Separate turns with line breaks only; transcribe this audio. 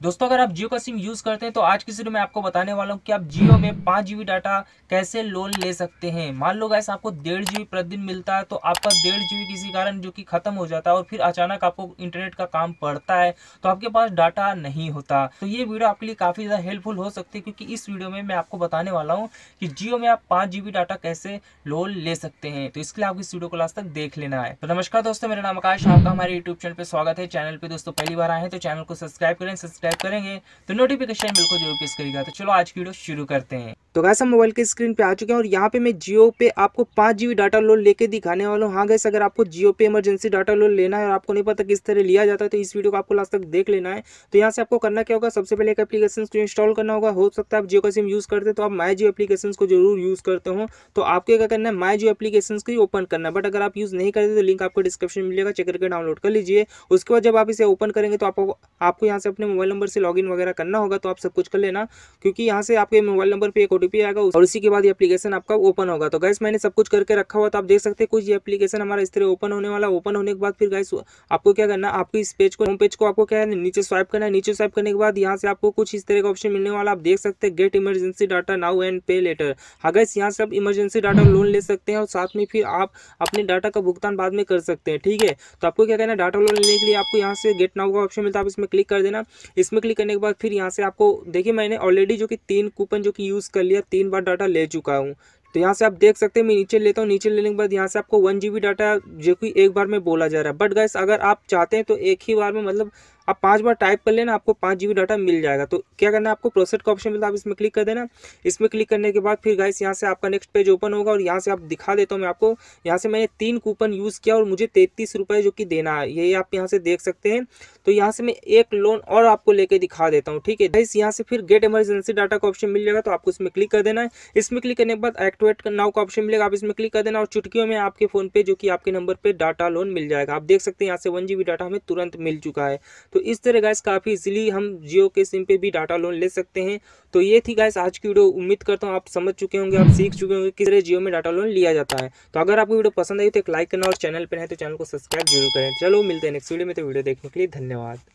दोस्तों अगर आप जियो का सिम यूज करते हैं तो आज की वीडियो में आपको बताने वाला हूँ कि आप जियो में 5 GB डाटा कैसे लोन ले सकते हैं। मान लो गाइस आपको 1.5 GB प्रतिदिन मिलता है तो आपका 1.5 GB किसी कारण जो कि खत्म हो जाता है और फिर अचानक आपको इंटरनेट का काम पड़ता है तो आपके पास डाटा नहीं होता। तो ये वीडियो आपके लिए काफी ज्यादा हेल्पफुल हो सकती है क्योंकि इस वीडियो में मैं आपको बताने वाला हूँ कि जियो में आप 5 GB डाटा कैसे लोन ले सकते हैं। तो इसके लिए आपको इस वीडियो को लास्ट तक देख लेना है। तो नमस्कार दोस्तों, मेरा नाम आकाश, आपका हमारे यूट्यूब चैनल पे स्वागत है। चैनल पे दोस्तों पहली बार आए हैं तो चैनल को सब्सक्राइब करें, सब्सक्राइब करेंगे तो नोटिफिकेशन बिल को जरूर प्रेस करिएगा। तो चलो आज की वीडियो शुरू करते हैं। तो गाइस हम मोबाइल के स्क्रीन पे आ चुके हैं और यहाँ पे मैं जियो पे आपको 5 GB डाटा लोन लेके दिखाने वाला हूँ। हाँ गाइस, अगर आपको जियो पे इमरजेंसी डाटा लोन लेना है और आपको नहीं पता किस तरह लिया जाता है तो इस वीडियो को आपको लास्ट तक देख लेना है। तो यहाँ से आपको करना क्या होगा, सबसे पहले एक एप्लीकेशन को इंस्टॉल करना होगा। हो सकता है आप जियो का सिम यूज करते तो आप माई जियो एप्लीकेशन को जरूर यूज करते हो, तो आपको क्या करना है, माई जियो एप्लीकेशन को ओपन करना है। बट अगर आप यूज नहीं करते तो लिंक आपको डिस्क्रिप्शन में मिलेगा, चेक करके डाउनलोड कर लीजिए। उसके बाद जब आप इसे ओपन करेंगे तो आपको यहाँ से अपने मोबाइल नंबर से लॉगिन वगैरह करना होगा। तो आप सब कुछ कर लेना क्योंकि यहाँ से आपके मोबाइल नंबर पे एक OTP आएगा और उसी के बाद ये एप्लीकेशन आपका ओपन होगा। तो गाइस मैंने सब कुछ करके रखा हुआ, तो आप देख सकते हैं कुछ ये एप्लीकेशन हमारा इस तरह ओपन होने वाला। ओपन होने के बाद फिर गाइस आपको क्या करना है, आपको इस पेज को, होम पेज को आपको क्या है, नीचे स्वाइप करना है। नीचे स्वाइप करने के बाद यहाँ से आपको कुछ इस तरह का ऑप्शन मिलने वाला। आप देख सकते हैं get emergency data now and pay later. हाँ गाइस, यहाँ से आप इमरजेंसी डाटा लोन ले सकते हैं और साथ में फिर आप अपने डाटा का भुगतान बाद में कर सकते हैं। ठीक है, तो आपको क्या करना है, डाटा लोन लेने के लिए आपको यहाँ से गेट नाउ का ऑप्शन मिलता है, आप इसमें क्लिक कर देना। इसमें क्लिक करने के बाद फिर यहाँ से आपको देखिए, मैंने ऑलरेडी जो कि 3 कूपन जो कि यूज़ कर लिया, 3 बार डाटा ले चुका हूँ। तो यहाँ से आप देख सकते हैं मैं नीचे लेता हूँ। नीचे लेने के बाद यहाँ से आपको 1 GB डाटा जो कि एक बार में बोला जा रहा है। बट गाइस अगर आप चाहते हैं तो एक ही बार में, मतलब आप 5 बार टाइप कर लेना, आपको 5 GB डाटा मिल जाएगा। तो क्या करना है, आपको प्रोसेस का ऑप्शन मिलता है, आप इसमें क्लिक कर देना। इसमें क्लिक करने के बाद फिर गाइस यहाँ से आपका नेक्स्ट पेज ओपन होगा और यहाँ से आप दिखा देता हूँ मैं आपको। यहाँ से मैंने 3 कूपन यूज़ किया और मुझे 33 रुपये जो कि देना है, ये आप यहाँ से देख सकते हैं। तो यहाँ से मैं एक लोन और आपको लेके दिखा देता हूँ। ठीक है गाइस, यहाँ से फिर गेट इमरजेंसी डाटा का ऑप्शन मिल जाएगा, तो आपको इसमें क्लिक कर देना है। इसमें क्लिक करने के बाद एक्टिवेट नाउ का ऑप्शन मिलेगा, आप इसमें क्लिक कर देना और चुटकियों में आपके फोन पे जो कि आपके नंबर पे डाटा लोन मिल जाएगा। आप देख सकते हैं यहाँ से 1 GB डाटा हमें तुरंत मिल चुका है। तो इस तरह गाइस काफ़ी इजीली हम जियो के सिम पे भी डाटा लोन ले सकते हैं। तो ये थी गाइस आज की वीडियो। उम्मीद करता हूँ आप समझ चुके होंगे, आप सीख चुके होंगे किस तरह जियो में डाटा लोन लिया जाता है। तो अगर आपको वीडियो पसंद आई तो एक लाइक करना और चैनल पर है तो चैनल को सब्सक्राइब जरूर करें। चलो मिलते हैं नेक्स्ट वीडियो में। तो वीडियो देखने के लिए धन्यवाद।